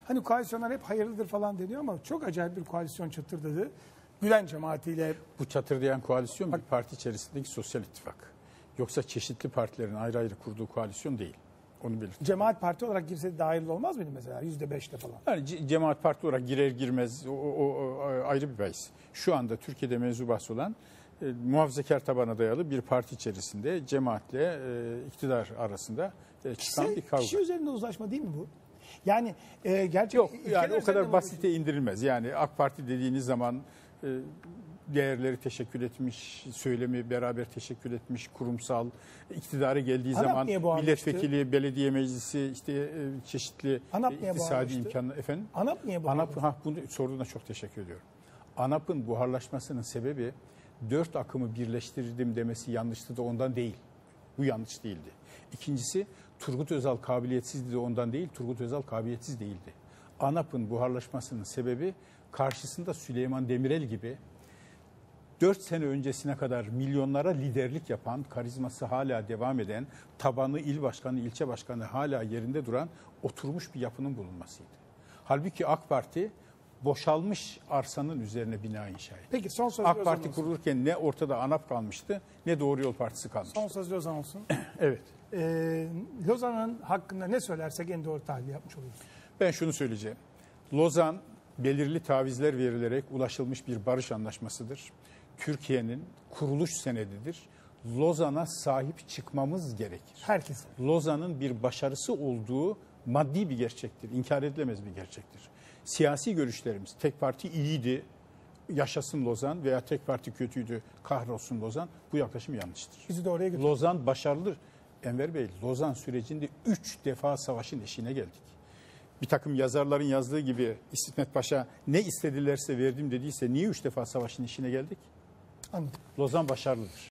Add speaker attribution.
Speaker 1: Hani koalisyonlar hep hayırlıdır falan deniyor ama çok acayip bir koalisyon çatırdadı. Gülen cemaatiyle.
Speaker 2: Bu çatırdayan koalisyon bir parti içerisindeki sosyal ittifak. Yoksa çeşitli partilerin ayrı ayrı kurduğu koalisyon değil. Onu belirteyim.
Speaker 1: Cemaat parti olarak girse dahil olmaz mıydı mesela %5'te falan?
Speaker 2: Yani cemaat parti olarak girer girmez o ayrı bir bahis. Şu anda Türkiye'de mevzu bahsi olan muhafazakar tabana dayalı bir parti içerisinde cemaatle iktidar arasında çıkan bir kavga.
Speaker 1: Kişi üzerinde uzlaşma değil mi bu? Yani gerçek
Speaker 2: Yok
Speaker 1: ülkeler
Speaker 2: yani o kadar
Speaker 1: üzerinde
Speaker 2: basite indirilmez. Yani AK Parti dediğiniz zaman değerleri teşekkür etmiş, söylemi beraber teşekkür etmiş, kurumsal iktidara geldiği
Speaker 1: ANAP
Speaker 2: zaman
Speaker 1: niye bu
Speaker 2: milletvekili, belediye meclisi, işte çeşitli
Speaker 1: ANAP niye
Speaker 2: iktisadi
Speaker 1: buharlaştı?
Speaker 2: imkanlar efendim.
Speaker 1: ANAP niye bu?
Speaker 2: Bunu sorduğuna çok teşekkür ediyorum. ANAP'ın buharlaşmasının sebebi 4 akımı birleştirdim demesi yanlıştı da ondan değil. Bu yanlış değildi. İkincisi Turgut Özal kabiliyetsizdi de ondan değil, Turgut Özal kabiliyetsiz değildi. ANAP'ın buharlaşmasının sebebi karşısında Süleyman Demirel gibi 4 sene öncesine kadar milyonlara liderlik yapan, karizması hala devam eden, tabanı il başkanı, ilçe başkanı hala yerinde duran oturmuş bir yapının bulunmasıydı. Halbuki AK Parti boşalmış arsanın üzerine bina inşa etti.
Speaker 1: Peki son söz
Speaker 2: AK Parti kurulurken ne ortada ANAP kalmıştı ne Doğru Yol Partisi kalmıştı.
Speaker 1: Son söz Lozan olsun.
Speaker 2: Evet.
Speaker 1: Lozan'ın hakkında ne söylersek en doğru tahlil yapmış oluruz.
Speaker 2: Ben şunu söyleyeceğim. Lozan belirli tavizler verilerek ulaşılmış bir barış anlaşmasıdır. Türkiye'nin kuruluş senedidir. Lozan'a sahip çıkmamız gerekir.
Speaker 1: Herkes.
Speaker 2: Lozan'ın bir başarısı olduğu maddi bir gerçektir. İnkar edilemez bir gerçektir. Siyasi görüşlerimiz, tek parti iyiydi, yaşasın Lozan veya tek parti kötüydü, kahrolsun Lozan, bu yaklaşım yanlıştır.
Speaker 1: Bizi de oraya götürün.
Speaker 2: Lozan başarılıdır. Enver Bey, Lozan sürecinde 3 defa savaşın eşiğine geldik. Bir takım yazarların yazdığı gibi İsmet Paşa ne istedilerse verdim dediyse niye 3 defa savaşın eşiğine geldik?
Speaker 1: Anladım.
Speaker 2: Lozan başarılıdır.